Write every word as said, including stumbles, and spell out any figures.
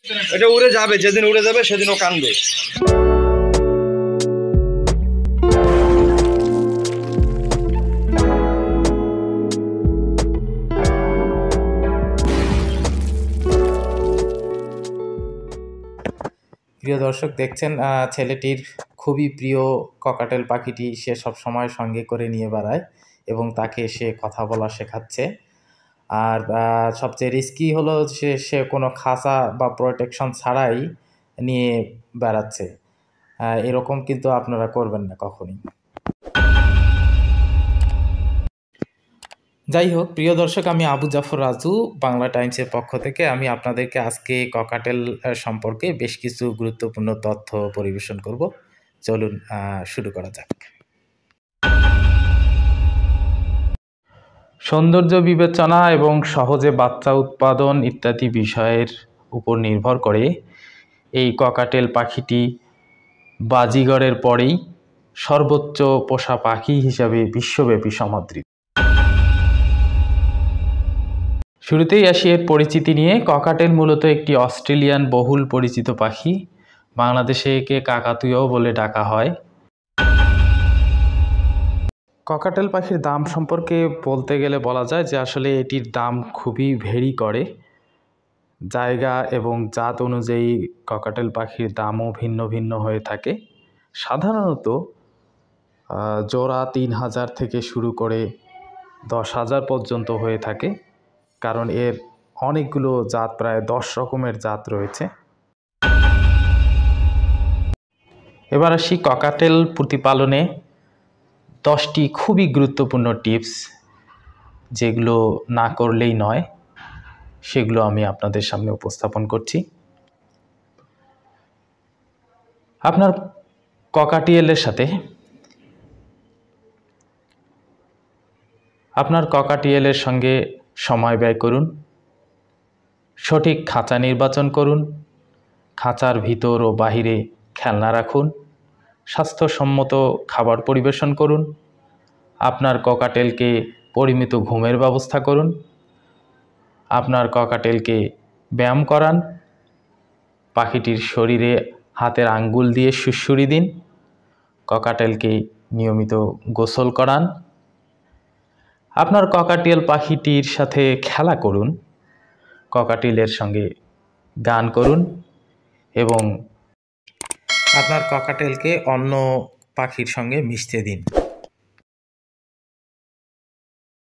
এটা উড়ে যাবে, যেদিন উড়ে যাবে সেদিন ও কানবে। প্রিয় দর্শক, দেখছেন ছেলেটির খুবই প্রিয় ককাটেল পাখিটি সে সব সময় সঙ্গে করে নিয়ে বেড়ায় এবং তাকে সে কথা বলা শেখাচ্ছে। আর সবচেয়ে রিস্কি হলো সে সে কোনো খাঁচা বা প্রোটেকশন ছাড়াই নিয়ে বেড়াচ্ছে। এরকম কিন্তু আপনারা করবেন না কখনই। যাই হোক প্রিয় দর্শক, আমি আবু জাফর রাজু, বাংলা টাইমসের পক্ষ থেকে আমি আপনাদেরকে আজকে ককাটেল সম্পর্কে বেশ কিছু গুরুত্বপূর্ণ তথ্য পরিবেশন করব। চলুন শুরু করা যাক। সৌন্দর্য বিবেচনা এবং সহজে বাচ্চা উৎপাদন ইত্যাদি বিষয়ের উপর নির্ভর করে এই ককাটেল পাখিটি বাজিগরের পরেই সর্বোচ্চ পোষা পাখি হিসাবে বিশ্বব্যাপী সমাদৃত। শুরুতেই আসি এর পরিচিতি নিয়ে। ককাটেল মূলত একটি অস্ট্রেলিয়ান বহুল পরিচিত পাখি। বাংলাদেশে একে কাকাতুয়াও বলে ডাকা হয়। ককাটেল পাখির দাম সম্পর্কে বলতে গেলে বলা যায় যে আসলে এটির দাম খুবই ভেরি করে। জায়গা এবং জাত অনুযায়ী ককাটেল পাখির দামও ভিন্ন ভিন্ন হয়ে থাকে। সাধারণত জোড়া তিন হাজার থেকে শুরু করে দশ হাজার পর্যন্ত হয়ে থাকে, কারণ এর অনেকগুলো জাত, প্রায় দশ রকমের জাত রয়েছে। এবার আসি ককাটেল প্রতিপালনে দশটি খুবই গুরুত্বপূর্ণ টিপস, যেগুলো না করলেই নয়, সেগুলো আমি আপনাদের সামনে উপস্থাপন করছি। আপনার ককাটিয়েলের সাথে আপনার ককাটিয়েলের সঙ্গে সময় ব্যয় করুন। সঠিক খাঁচা নির্বাচন করুন। খাঁচার ভিতর ও বাহিরে খেলনা রাখুন। স্বাস্থ্যসম্মত খাবার পরিবেশন করুন। আপনার ককাটেলকে পরিমিত ঘুমের ব্যবস্থা করুন। আপনার ককাটেলকে ব্যায়াম করান। পাখিটির শরীরে হাতের আঙ্গুল দিয়ে সুড়সুড়ি দিন। ককাটেলকে নিয়মিত গোসল করান। আপনার ককাটেল পাখিটির সাথে খেলা করুন। ককাটেলের সঙ্গে গান করুন এবং আপনার ককাটেলকে অন্য পাখির সঙ্গে মিশতে দিন।